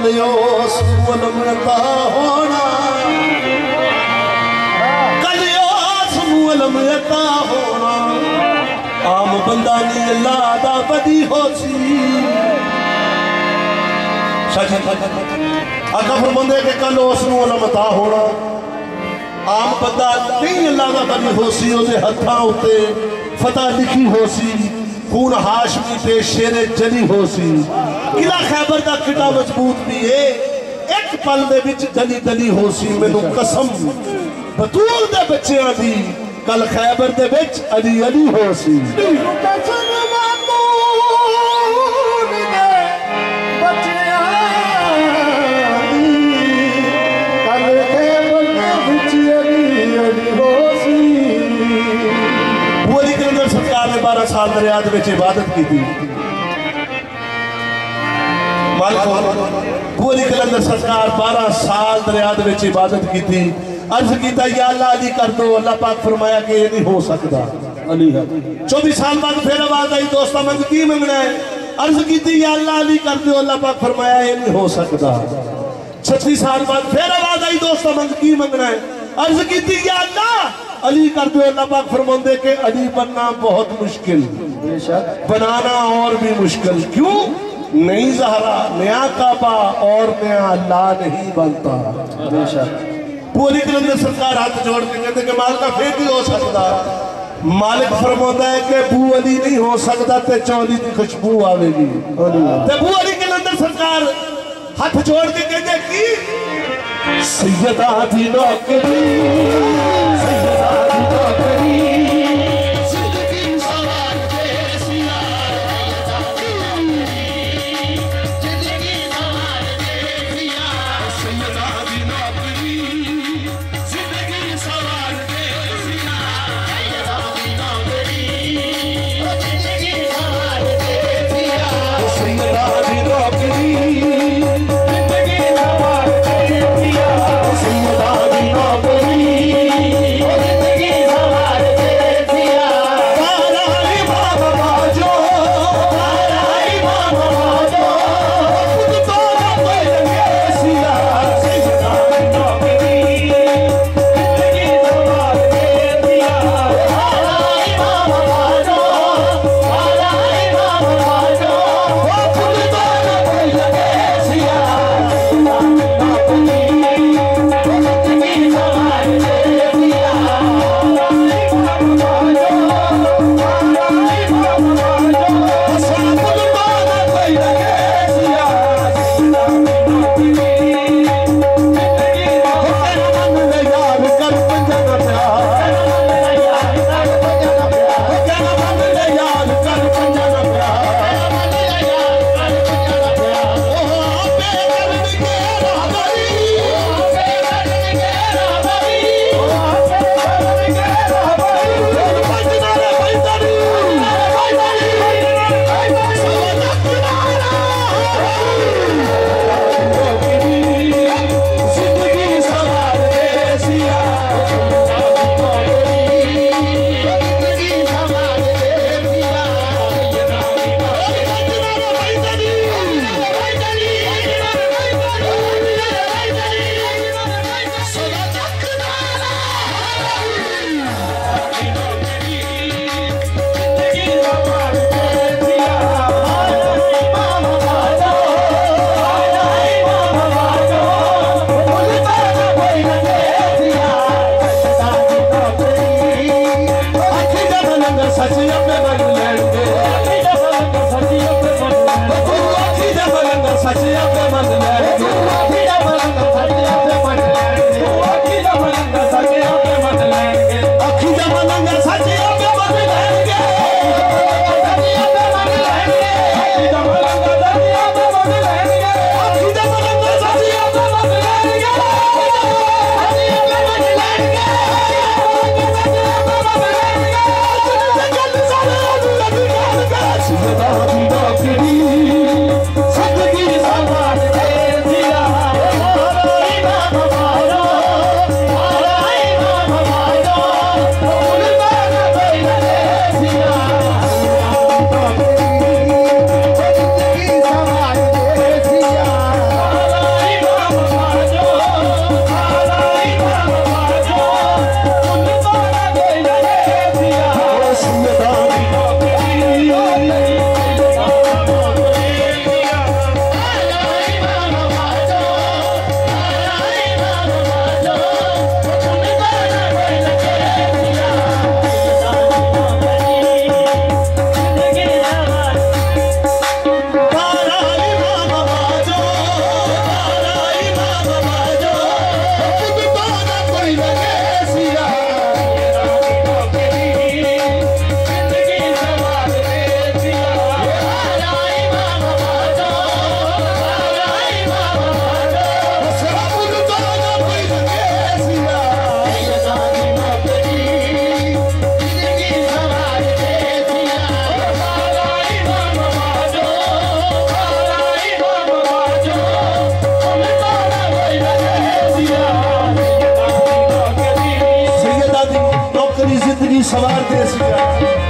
कलियोस मुलमता होना कलियोस मुलमता होना आम बंदा नहीं अल्लाह दा बदी होसी आका फरमांदे कि कलियोस मुलमता होना आम बंदा नहीं अल्लाह दा बदी होसी उहदे हत्थां उत्ते फतह लिखी होसी खून हाशमी ते शेरे जली होसी किला खैबर दा किला मजबूत भी है एक पल दे विच दली दली होसी मैनू कसम बतूल दे बच्चियां दी कल खैबर दे विच अली अली होसी सरकार ने 12 साल दरिया इबादत की थी पूरी कलंदर सरकार 12 साल दरिया इबादत की थी अर्ज किया या अल्लाह अली कर दो अल्लाह पाक फरमाया कि ये नहीं हो सकता अली 24 साल बाद फिर आवाज आई दोस्तों मंग की मंगना है अर्ज की या अल्लाह अली कर दो अल्लाह पाक फरमाया ये नहीं हो सकता 36 साल बाद फिर आवाज आई दोस्तों मंग की मंगना है अर्ज की या अल्लाह अली कर दो अल्लाह पाक फरमाते के अली बनना बहुत मुश्किल बनाना और भी मुश्किल क्यों नई ज़हरा नया काबा और नया अल्लाह नहीं बनता पूरी कलंदर सरकार हाथ जोड़ के कहते कि मालिक का फिर भी हो सकता मालिक फरमाता है कि बू अली नहीं हो सकता ते चौली की खुशबू आवेगी ते बू अली कलंदर सरकार हाथ जोड़ के कहते कि सैयदा दी नौकरी सैयदा दी नौकरी जिंदगी सवार दे सी